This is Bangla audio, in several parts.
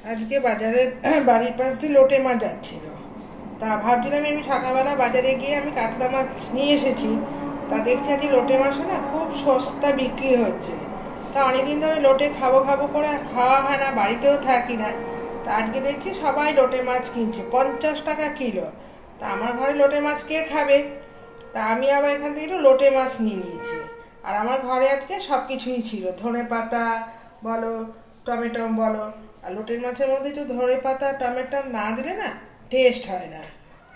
আজকে বাজারে বাড়ির পাশ দিয়ে লোটে মাছ যাচ্ছিল, তা ভাবছিলাম আমি সকালবেলা বাজারে গিয়ে আমি কাতলা মাছ নিয়ে এসেছি। তা দেখছি আজকে লোটে মাছ না খুব সস্তা বিক্রি হচ্ছে। তা অনেকদিন ধরে লোটে খাবো খাবো করে খাওয়া হয় না, বাড়িতেও থাকি না। তা আজকে দেখছি সবাই লোটে মাছ কিনছে 50 টাকা কিলো। তা আমার ঘরে লোটে মাছ কে খাবে? তা আমি আবার এখান থেকে একটু লোটে মাছ নিয়ে নিয়েছি। আর আমার ঘরে আজকে সব কিছুই ছিল, ধনে পাতা বলো, টমেটো বলো। আর লোটের মাছের মধ্যে একটু ধনে পাতা টমেটো না দিলে না টেস্ট হয় না।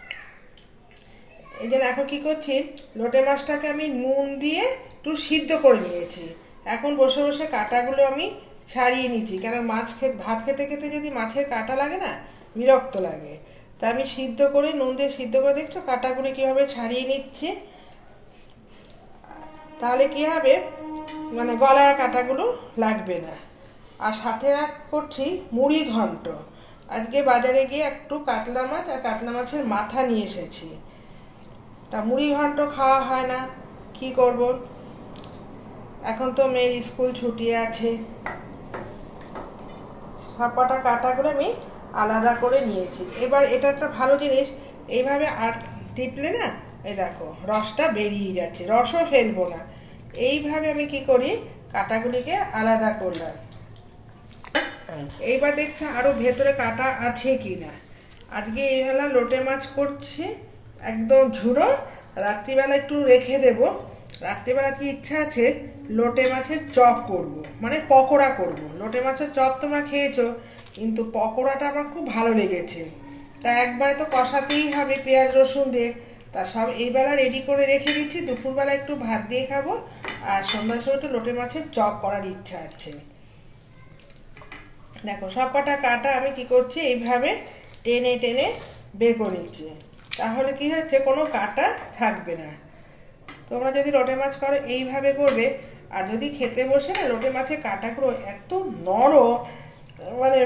এই জন্য এখন কী করছি, লোটে মাছটাকে আমি নুন দিয়ে একটু সিদ্ধ করে নিয়েছি। এখন বসে বসে কাঁটাগুলো আমি ছাড়িয়ে নিচ্ছি, কেন ভাত খেতে খেতে যদি মাছের কাঁটা লাগে না বিরক্ত লাগে। তা আমি সিদ্ধ করে নুন দিয়ে সিদ্ধ করে, দেখছো কাঁটাগুলো কীভাবে ছাড়িয়ে নিচ্ছি। তাহলে কী হবে, মানে গলায় কাঁটাগুলো লাগবে না। আর সাথে করছি মুড়ি ঘন্ট। আজকে বাজারে গিয়ে একটু কাতলা মাছ আর কাতলা মাছের মাথা নিয়ে এসেছি। তা মুড়ি ঘন্ট খাওয়া হয় না, কি করব। এখন তো মেয়ের স্কুল ছুটি আছে। সবকটা কাঁটাগুলো আমি আলাদা করে নিয়েছি। এবার এটা একটা ভালো জিনিস, এইভাবে আর টিপলে না এই দেখো রসটা বেরিয়ে যাচ্ছে, রসও ফেলবো না। এইভাবে আমি কি করি, কাঁটাগুলিকে আলাদা করলাম। এইবার দেখছি আরও ভেতরে কাঁটা আছে কি না। আজকে এইবেলা লোটে মাছ করছি একদম ঝুড়ো, রাত্রিবেলা একটু রেখে দেব। রাত্রিবেলা কি ইচ্ছা আছে, লোটে মাছের চপ করব, মানে পকোড়া করব। লোটে মাছের চপ তোমরা খেয়েছো, কিন্তু পকোড়াটা আমার খুব ভালো লেগেছে। তা একবারে তো কষাতেই হবে পেঁয়াজ রসুন দিয়ে। তা সব এইবেলা রেডি করে রেখে দিচ্ছি, দুপুরবেলা একটু ভাত দিয়ে খাবো। আর সন্ধ্যার সময় একটু লোটে মাছের চপ করার ইচ্ছা আছে। দেখো সব কটা কাঁটা আমি কি করছি, এইভাবে টেনে টেনে বের করে নিচ্ছি। তাহলে কি হচ্ছে, কোনো কাঁটা থাকবে না। তোমরা যদি লোটে মাছ করো এইভাবে করবে। আর যদি খেতে বসে না, লোটে মাছের কাঁটাগুলো এত নরম, মানে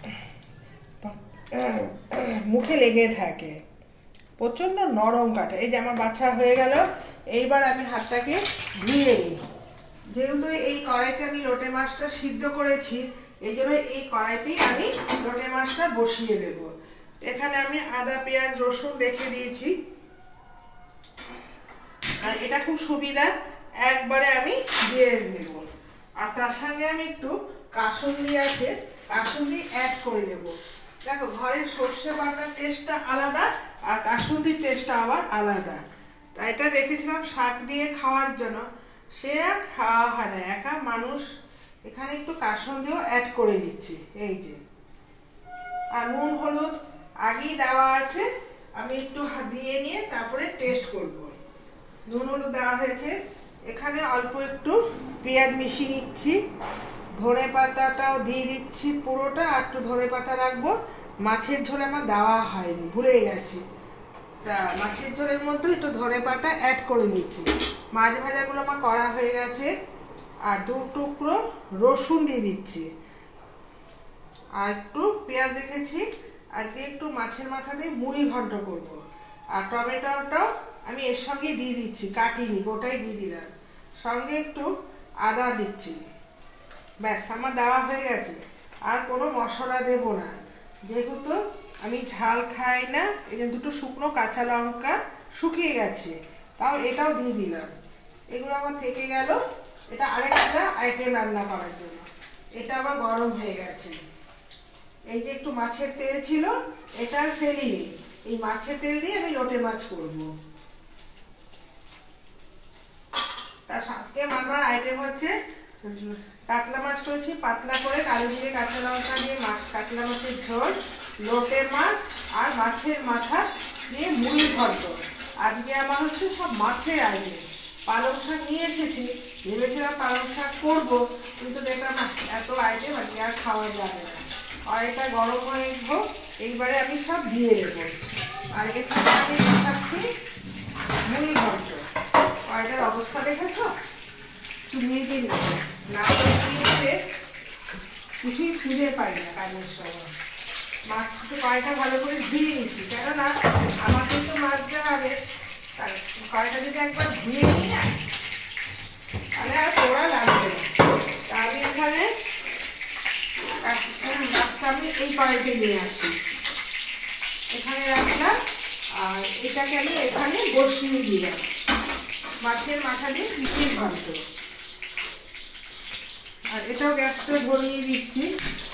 মুখে লেগে থাকে, প্রচণ্ড নরম কাঁটা। এই যে আমার বাচ্চা হয়ে গেল। এইবার আমি হাতটাকে ধুয়ে নিই। যেহেতু এই কড়াইতে আমি লোটে মাছটা সিদ্ধ করেছি, এই জন্য এই কড়াইতেই আমি লোটে মাছটা বসিয়ে দেব। এখানে আমি আদা পেঁয়াজ রসুন রেখে দিয়েছি। আর এটা খুব সুবিধা, একবারে আমি দিয়ে নেব। আর তার সঙ্গে আমি একটু কাসুন্দি আছে, কাসুন্দি অ্যাড করে নেব। দেখো ঘরের সর্ষে বাটার টেস্টটা আলাদা, আর কাসুন্দির টেস্টটা আবার আলাদা। তাই এটা রেখেছিলাম শাক দিয়ে খাওয়ার জন্য, সে আর খাওয়া হয় না একা মানুষ। এখানে একটু কাসুন্দিও অ্যাড করে দিচ্ছি, এই যে। আর নুন হলুদ আগেই দেওয়া আছে, আমি একটু দিয়ে নিয়ে তারপরে টেস্ট করব। নুন হলুদ দেওয়া হয়েছে। এখানে অল্প একটু পেঁয়াজ মিশিয়ে নিচ্ছি, ধনে পাতাটাও দিয়ে দিচ্ছি পুরোটা। আর একটু ধনে পাতা রাখবো। মাছের ঝোলে আমার দেওয়া হয়নি, ভুলে গেছি। তা মাছের ঝোলের মধ্যে একটু ধনে পাতা অ্যাড করে নিচ্ছি। মাছ ভাজাগুলো আমার করা হয়ে গেছে। আর 2 টুকরো রসুন দিয়ে দিচ্ছি, আর একটু পেঁয়াজ রেখেছি। আজকে একটু মাছের মাথা দিয়ে মুড়ি ঘন্ট করব। আর টমেটোটাও আমি এর সঙ্গে দিয়ে দিচ্ছি, কাটিনি, গোটাই দিয়ে দিলাম। সঙ্গে একটু আদা দিচ্ছি। ব্যাস আমার দেওয়া হয়ে গেছে। আর কোনো মশলা দেব না, যেহেতু আমি ঝাল খাই না। এই যে 2 শুকনো কাঁচা লঙ্কা শুকিয়ে গেছে, তাও এটাও দিয়ে দিলাম। এগুলো আমার থেকে গেল, এটা আরেকটা আইটেম রান্না করার জন্য। এটা আবার গরম হয়ে গেছে। এই যে একটু মাছের তেল ছিল, এটা ফেলিনি। এই মাছের তেল দিয়ে আমি লোটে মাছ করব। তার সাথে আমার আইটেম হচ্ছে কাতলা মাছ করেছি পাতলা করে, কালো জিরে কাঁচা লঙ্কা দিয়ে কাতলা মাছের ঝোল, লোটে মাছ আর মাছের মাথা দিয়ে মুড়ি ঘন্ট। আজকে আমার হচ্ছে সব মাছের আইটেম। পালং শাক নিয়ে এসেছি, ভেবেছিলাম পালং শাক করবো, কিন্তু দেখলাম এত আইটেম আজকে আর খাওয়া যাবে না। আর এটা গরম হয়ে হোক, এইবারে আমি সব দিয়ে দেবো। আর এখানে আমি দেখাচ্ছি মুড়ি ঘন্ট। আর এটার অবস্থা দেখেছ, তুমি দিন না করে কিছুই খুঁজে পাই না কাজের সময়। মাছটা কড়াইটা ভালো করে ধুয়ে নিচ্ছি, কেননা আমার কিন্তু মাছ দেওয়া হবে। কড়াইটা যদি একবার ধুয়ে নিই না, তাহলে আর পোড়া লাগবে না। তা আমি এখানে মাছটা আমি এই কড়াইতে নিয়ে আসি, এখানে রাখলাম। আর এটাকে আমি এখানে বসিয়ে দিলাম, মাছের মাথা দিয়ে পিঠে ঘন্ট। আর এটাও গ্যাসটা ভরিয়ে দিচ্ছি।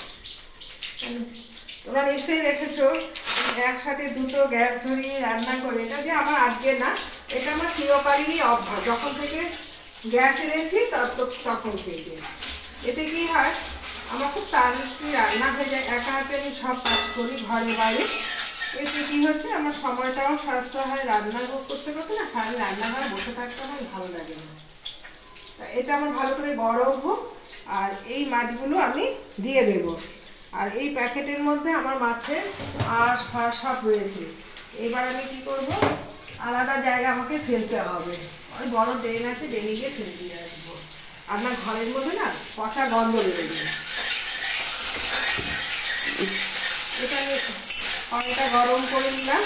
তোমরা নিশ্চয়ই দেখেছো একসাথে দুটো গ্যাস ধরিয়ে রান্না করে, এটা যে আমার আজকে না, এটা আমার চিরকালীনই অভ্যাস, যখন থেকে গ্যাস এনেছি তখন থেকে। এতে কি হয়, আমার খুব তাড়াতাড়ি রান্না হয়ে যায়, একা হাতে আমি সব কাজ করি ঘরে বাইরে। এতে কি হচ্ছে, আমার সময়টাও সাশ্রয় হয়, রান্না করতে করতে না সারা রান্নাঘরে বসে থাকতে আমার ভালো লাগে না। এটা আমার ভালো করে গরম হোক। আর এই মাছগুলো আমি দিয়ে দেব। আর এই প্যাকেটের মধ্যে আমার মাছের আঁশ ফাঁস সব রয়েছে। এবার আমি কি করব, আলাদা জায়গা আমাকে ফেলতে হবে, ওই বড় ড্রেন আছে, ড্রেনে গিয়ে ফেলে দিয়ে আসবো। আপনার ঘরের মধ্যে না পচা গন্ধ বেরোবে। এটা আমি কড়াইটা গরম করে নিলাম।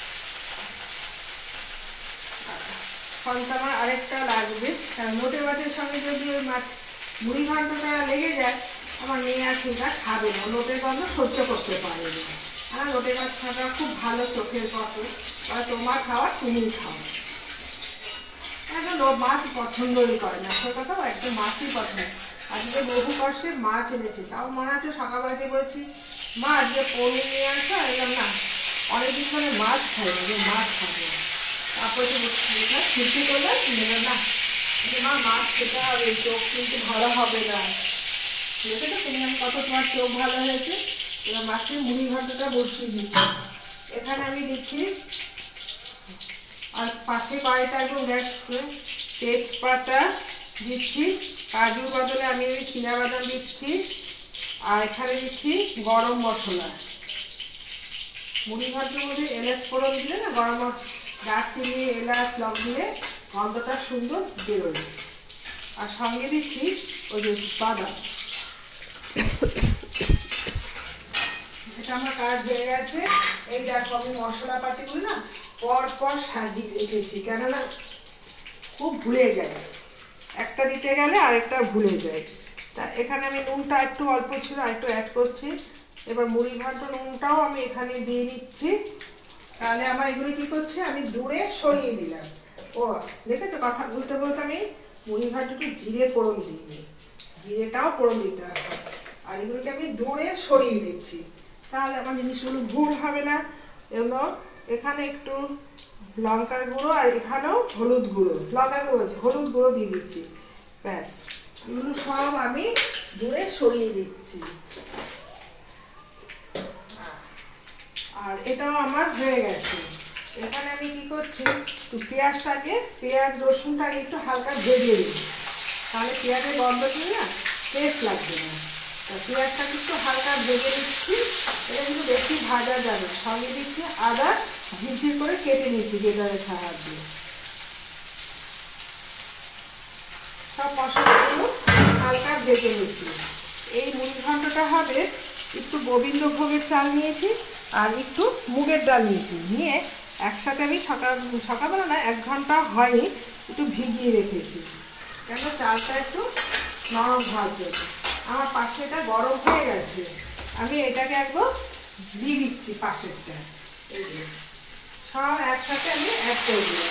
ফলটা আমার আরেকটা লাগবে, কারণ লোটে মাছের সঙ্গে যদি ওই মাছ মুড়ি ঘন্টটা লেগে যায়, আমার মেয়ে আর সেটা খাবে না, লোটের গন্ধ সহ্য করতে পারে না। আমার লোটে মাছ খাওয়াটা খুব ভালো চোখের পথে, বা তোমার খাওয়া তুমি খাও। এখন মাছ পছন্দই করে না, আসল কথা একটা মাছই পছন্দ। আজকে বহু কষ্টে মাছ এনেছি, তাও মনে হচ্ছে সকালবেলাতে বলেছি মা আজকে পনির নিয়ে আসো, এলাম না অনেকদিন ধরে মাছ খাই না, মাছ খাবো। তারপরে খুশি করলে না, মা মাছ খেতে হবে, চোখ কিন্তু ভালো হবে না। দেখেছো তুমি কত তোমার চোখ ভালো হয়েছে। এবার মাছের মুড়ি ঘন্টটা বসিয়ে দিচ্ছি, এখানে আমি দিচ্ছি। আর পাশে কড়াইটা একদম গ্যাস করে তেজপাতা দিচ্ছি, কাজুর বদলে আমি চিনাবাদাম দিচ্ছি। আর এখানে দিচ্ছি গরম মশলা। মুড়ি ঘন্টের মধ্যে এলাচ ফোড়ন দিলে না, গরম দারচিনি এলাচ লং দিলে গন্ধটা সুন্দর বেরোবে। আর সঙ্গে দিচ্ছি ওই যে বাদাম। এটা আমার কাজ হয়ে গেছে। এই দেখো আমি মশলাপাতিগুলো না পর পর সাজিয়ে রেখেছি, কেননা খুব ভুলে যায়, একটা দিতে গেলে আরেকটা ভুলে যায়। তা এখানে আমি নুনটা একটু অল্প ছিল, আর একটু অ্যাড করছি। এবার মুড়ি ঘন্ট নুনটাও আমি এখানে দিয়ে নিচ্ছি। তাহলে আমার এগুলো কি করছে, আমি দূরে সরিয়ে দিলাম। ও দেখেছো, কথা বলতে বলতে আমি মুড়ি ঘন্টকে জিরে ফোড়ন দিইনি, জিরেটাও ফোড়ন দিতে হবে। আর এগুলোকে আমি দূরে সরিয়ে দিচ্ছি, তাহলে আমার জিনিসগুলো ভুল হবে না। এবং এখানে একটু লঙ্কার গুঁড়ো, আর এখানেও হলুদ গুঁড়ো, লঙ্কার গুঁড়ো হলুদ গুঁড়ো দিয়ে দিচ্ছি। ব্যাস, এগুলো সব আমি দূরে সরিয়ে দিচ্ছি। আর এটাও আমার হয়ে গেছে। এখানে আমি কি করছি, পেঁয়াজ রসুনটাকে একটু হালকা ভেজে দিই, তাহলে পেঁয়াজের গন্ধ দিয়ে না টেস্ট লাগবে না। পেঁয়াজটাকে একটু হালকা ভেজে দিচ্ছি, এটা কিন্তু বেশি ভাজা যাবে। সঙ্গে দিচ্ছি আদা ঝিরঝির করে কেটে নিচ্ছি গ্রেটারের সাহায্যে। সব মশলাগুলো হালকা ভেজে নিচ্ছি। এই মুড়ি ঘন্টটা হবে, একটু গোবিন্দভোগের চাল নিয়েছি আর একটু মুগের ডাল নিয়েছি, নিয়ে একসাথে আমি সকালবেলা না 1 ঘন্টা হয়নি একটু ভিজিয়ে রেখেছি, কেন চালটা একটু নরম হওয়ার জন্য। আমার পাশে এটা গরম হয়ে গেছে, আমি এটাকে একদম দিয়ে দিচ্ছি পাশেরটা। এই যে সব একসাথে আমি অ্যাড করে দিলাম।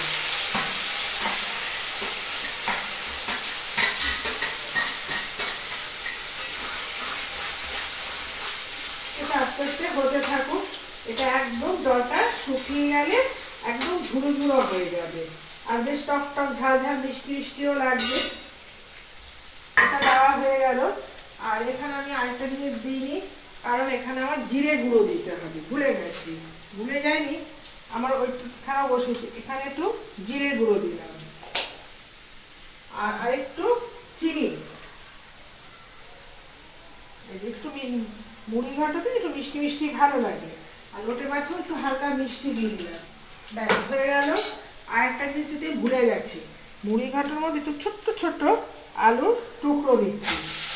এটা আস্তে আস্তে হতে থাকুক। এটা একদম জলটা শুকিয়ে গেলে একদম ঝুড়ো ঝুড়ো হয়ে যাবে, আর বেশ টক টক ঝাল ঝাল মিষ্টি মিষ্টিও লাগবে। এটা দেওয়া হয়ে গেল। আর এখানে আমি আরেকটা জিনিস দিইনি, কারণ এখানে আমার জিরে গুঁড়ো দিতে হবে, ভুলে গেছি, ভুলে যায়নি, আমার ওইখানেও বসেছি। এখানে একটু জিরে গুঁড়ো দিলাম, আর আরেকটু চিনি। একটু মুড়ি ঘন্টতে একটু মিষ্টি মিষ্টি ভালো লাগে, আর লোটে মাছেও একটু হালকা মিষ্টি দিয়ে দিলাম। ব্যাস হয়ে গেল। আর একটা জিনিস দিতে ভুলে গেছি, মুড়ি ঘন্টের মধ্যে একটু ছোট্ট ছোট্ট আলুর টুকরো দিচ্ছি।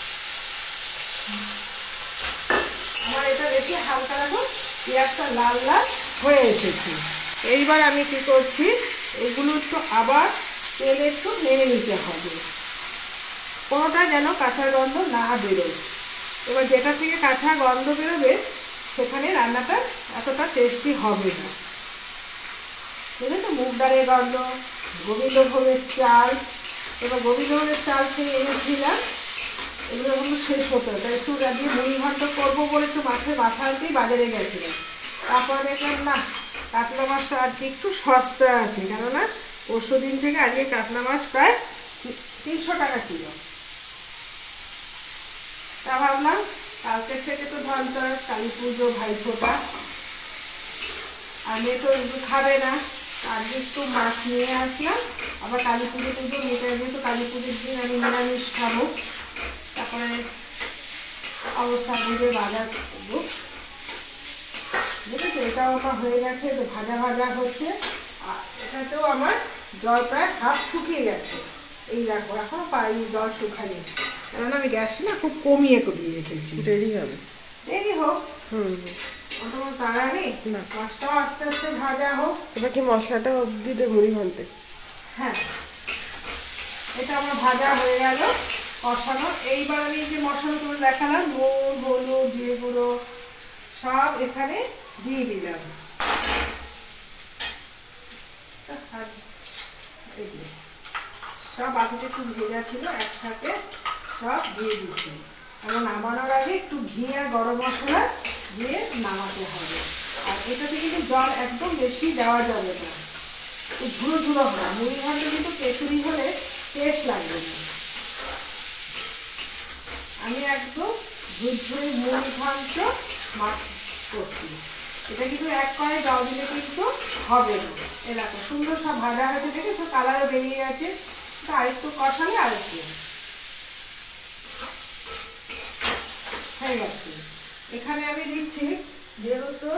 আমার এটা দেখে হালকা রাখো, পেঁয়াজটা লাল লাল হয়ে এসেছে। এইবার আমি কি করছি, এগুলো একটু আবার তেলে একটু নেড়ে নিতে হবে, কোনোটা যেন কাঁচা গন্ধ না বেরোয়। এবার যেটা থেকে কাঁচা গন্ধ বেরোবে সেখানে রান্নাটা এতটা টেস্টি হবে না। বুঝলেন তো, মুগ ডালের গন্ধ, গোবিন্দভোগের চাল। এবার গোবিন্দভোগের চাল খেয়ে এনেছিলাম, এগুলো এখন শেষ হতো, তাই একটু দিয়ে মুড়ি ঘন্ট করবো বলে একটু মাছের মাথা আনতেই বাজারে গেছিলাম। তারপরে দেখলাম না, কাতলা মাছটা আজকে একটু সস্তা আছে, কেননা পরশু দিন থেকে আজকে কাতলা মাছ প্রায় 300 টাকা কিলো। তা ভাবলাম কালকের থেকে তো ধনতেরাস, কালী পুজো, ভাইফোঁটা, আর মেয়ে তো খাবে না, আজকে একটু মাছ নিয়ে আসলাম। আবার কালী পুজো টুজো, মেয়েটা যেহেতু কালী পুজোর দিন আমি নিরামিষ খাবো, তারপরে অবস্থা বুঝে বাজার করবো। বুঝেছো, এটাও আমার হয়ে গেছে, ভাজা ভাজা হচ্ছে। আর এটাতেও আমার জল প্রায় হাফ শুকিয়ে গেছে। এই দেখো, এখনো পাইনি জল শুকানি, কেননা আমি গ্যাস না খুব কমিয়ে দিয়ে রেখেছি। দেরি হবে, দেরি হোক, তোমার তাড়া নেই, মাছটাও আস্তে আস্তে ভাজা হোক। এবার কি মশলাটা অবধি দে মুড়ি ঘন্টে। হ্যাঁ, এটা আমার ভাজা হয়ে গেল, কষানো। এইবার আমি যে মশলা করে দেখালাম, নুন, হলুদ, জিরে গুঁড়ো সব এখানে দিয়ে দিলাম। সব বাটিতে একটু ভেজা ছিল, একসাথে সব দিয়ে দিচ্ছি। এবং নামানোর আগে একটু ঘি আর গরম মশলা দিয়ে নামাতে হবে। আর এটাতে কিন্তু জল একদম বেশি দেওয়া যাবে না, একটু ঝুড়ো ঝুড়ো হবে। মুড়ি ঘন্ট কিন্তু কেচুরি হলে টেস্ট লাগবে না। আমি একদম ঝুরঝুরে মুড়ি ঘন্ট মাছ করছি। এটা কিন্তু এক কড়াই জল দিলে কিন্তু হবে না। এরকম সুন্দর সব ভাজা হয়েছে, দেখেছো কালারও বেরিয়ে গেছে। আরেকটু কষালে আরেকটু হয়ে গেছে। এখানে আমি দিচ্ছি, যেহেতু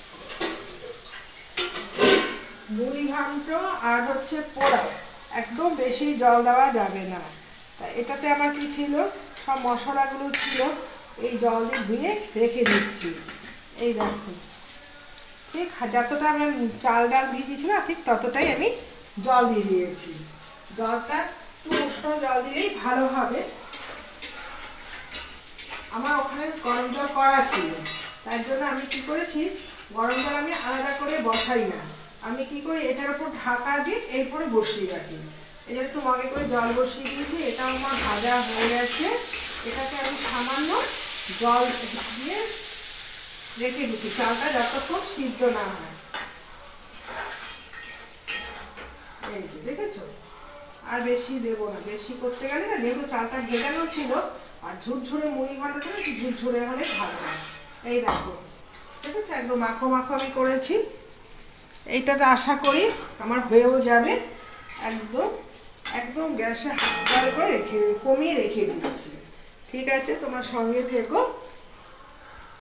মুড়ি ঘন্ট আর হচ্ছে পোড়া, একদম বেশি জল দেওয়া যাবে না। তা এটাতে আমার কি ছিল, সব মশলাগুলো ছিল, এই জল দিয়ে ধুয়ে রেখে দিচ্ছি। এই দেখো, ঠিক যতটা আমার চাল ডাল ভিজিয়েছিল ঠিক ততটাই আমি জল দিয়ে দিয়েছি। জলটা একটু উষ্ণ জল দিলেই ভালো হবে। আমার ওখানে গরম জল করা ছিল, তার জন্য আমি কি করেছি, গরম জল আমি আলাদা করে বসাই না। আমি কি করি, এটার উপর ঢাকা দিয়ে এরপরে বসিয়ে রাখি। এটা একটু মগে করে জল বসিয়ে দিয়েছি। এটা আমার ভাজা হয়ে গেছে। এটাকে আমি সামান্য জল দিয়ে রেখে দিচ্ছি, চালটা যতক্ষণ সিদ্ধ না হয়। এই যে দেখেছো, আর বেশি দেবো না, বেশি করতে গেলে না, যেহেতু চালটা ভেজানো ছিল, আর ঝুরঝুরে মুড়ি ঘন্টা ছিল, ঝুরঝুরে হলে ভালো হয়। এই দেখো, ঠিক আছে, একদম মাখো মাখো আমি করেছি। এইটাতে আশা করি আমার হয়েও যাবে। একদম একদম গ্যাসে হাত করে রেখে কমিয়ে রেখে দিচ্ছি। ঠিক আছে, তোমার সঙ্গে থেকো।